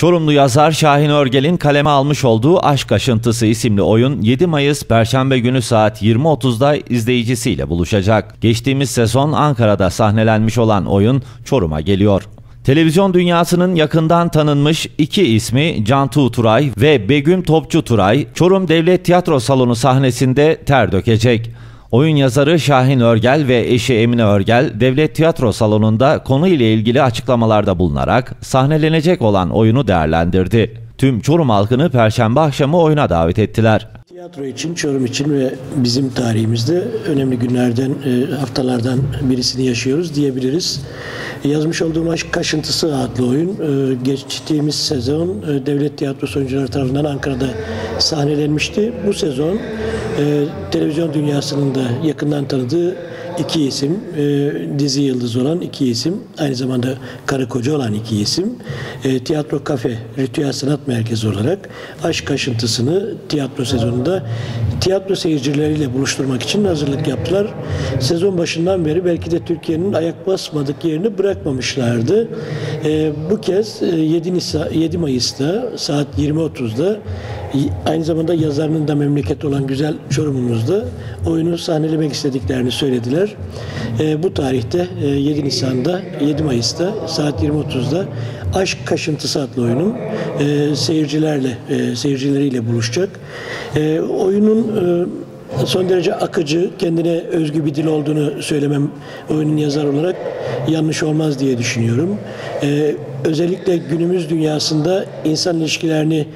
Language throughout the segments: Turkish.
Çorumlu yazar Şahin Örgel'in kaleme almış olduğu Aşk Kaşıntısı isimli oyun 7 Mayıs Perşembe günü saat 20.30'da izleyicisiyle buluşacak. Geçtiğimiz sezon Ankara'da sahnelenmiş olan oyun Çorum'a geliyor. Televizyon dünyasının yakından tanınmış iki ismi Cantu Turay ve Begüm Topçu Turay, Çorum Devlet Tiyatro Salonu sahnesinde ter dökecek. Oyun yazarı Şahin Örgel ve eşi Emine Örgel, Devlet Tiyatro Salonu'nda konuyla ilgili açıklamalarda bulunarak sahnelenecek olan oyunu değerlendirdi. Tüm Çorum halkını Perşembe akşamı oyuna davet ettiler. Tiyatro için, Çorum için ve bizim tarihimizde önemli günlerden, haftalardan birisini yaşıyoruz diyebiliriz. Yazmış olduğum Aşk Kaşıntısı adlı oyun, geçtiğimiz sezon Devlet Tiyatrosu oyuncuları tarafından Ankara'da sahnelenmişti. Bu sezon televizyon dünyasının da yakından tanıdığı iki isim, dizi yıldızı olan iki isim, aynı zamanda karı koca olan iki isim, Tiyatro Kafe, Ritüel Sanat Merkezi olarak Aşk Kaşıntısı'nı tiyatro sezonunda tiyatro seyircileriyle buluşturmak için hazırlık yaptılar. Sezon başından beri belki de Türkiye'nin ayak basmadık yerini bırakmamışlardı. Bu kez 7 Mayıs'ta saat 20.30'da aynı zamanda yazarının da memleketi olan güzel Çorum'umuzda oyunu sahnelemek istediklerini söylediler. Bu tarihte 7 Mayıs'ta saat 20.30'da Aşk Kaşıntısı adlı oyunun seyircileriyle buluşacak. Oyunun son derece akıcı, kendine özgü bir dil olduğunu söylemem oyunun yazar olarak yanlış olmaz diye düşünüyorum. Özellikle günümüz dünyasında insan ilişkilerini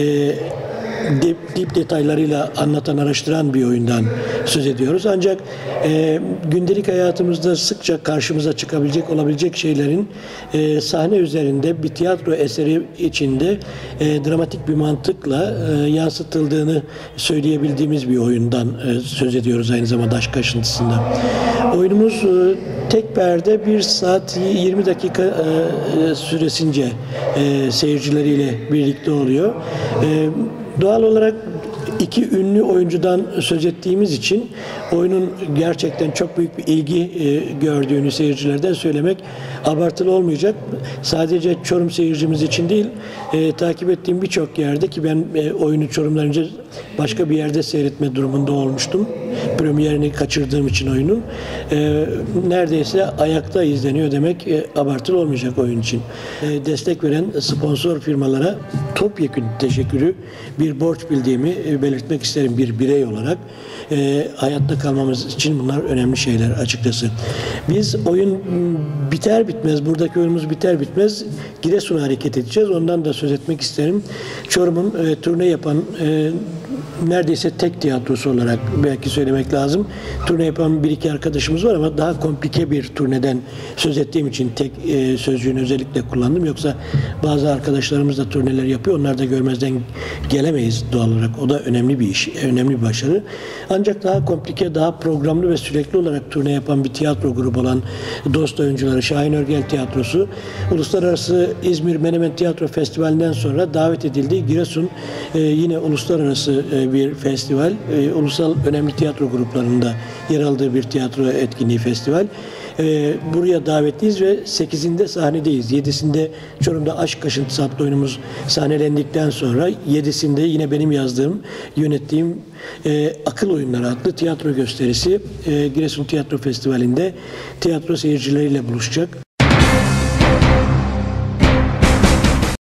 dip detaylarıyla anlatan, araştıran bir oyundan söz ediyoruz. Ancak gündelik hayatımızda sıkça karşımıza olabilecek şeylerin sahne üzerinde bir tiyatro eseri içinde dramatik bir mantıkla yansıtıldığını söyleyebildiğimiz bir oyundan söz ediyoruz aynı zamanda Aşk Kaşıntısı'nda. Oyunumuz tek perde 1 saat 20 dakika süresince seyircileriyle birlikte oluyor. Doğal olarak iki ünlü oyuncudan söz ettiğimiz için oyunun gerçekten çok büyük bir ilgi gördüğünü seyircilerden söylemek abartılı olmayacak. Sadece Çorum seyircimiz için değil, takip ettiğim birçok yerde ki ben oyunu Çorum'dan önce başka bir yerde seyretme durumunda olmuştum. Premierini kaçırdığım için oyunun. Neredeyse ayakta izleniyor demek abartılı olmayacak oyun için. Destek veren sponsor firmalara topyekün teşekkürü, bir borç bildiğimi belirtmek isterim bir birey olarak. Hayatta kalmamız için bunlar önemli şeyler açıkçası. Biz oyun biter bitmez, buradaki oyunumuz biter bitmez Giresun'a hareket edeceğiz. Ondan da söz etmek isterim. Çorum'un turne yapan neredeyse tek tiyatrosu olarak belki söylemek lazım. Turne yapan bir iki arkadaşımız var ama daha komplike bir turneden söz ettiğim için tek sözcüğünü özellikle kullandım. Yoksa bazı arkadaşlarımız da turneler yapıyor. Onlar da görmezden gelemeyiz doğal olarak. O da önemli bir iş, önemli bir başarı. Ancak daha komplike, daha programlı ve sürekli olarak turne yapan bir tiyatro grubu olan Dost Oyuncuları Şahin Örgel Tiyatrosu, Uluslararası İzmir Menemen Tiyatro Festivali'nden sonra davet edildiği Giresun yine uluslararası bir festival, ulusal önemli tiyatro gruplarında yer aldığı bir tiyatro etkinliği festival. Buraya davetliyiz ve 8'inde sahnedeyiz. 7'sinde Çorum'da Aşk Kaşıntısı adlı oyunumuz sahnelendikten sonra 7'sinde yine benim yazdığım, yönettiğim Akıl Oyunları adlı tiyatro gösterisi Giresun Tiyatro Festivali'nde tiyatro seyircileriyle buluşacak.